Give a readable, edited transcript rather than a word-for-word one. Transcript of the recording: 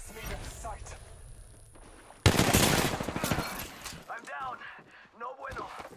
Gas meter in sight. I'm down. No bueno.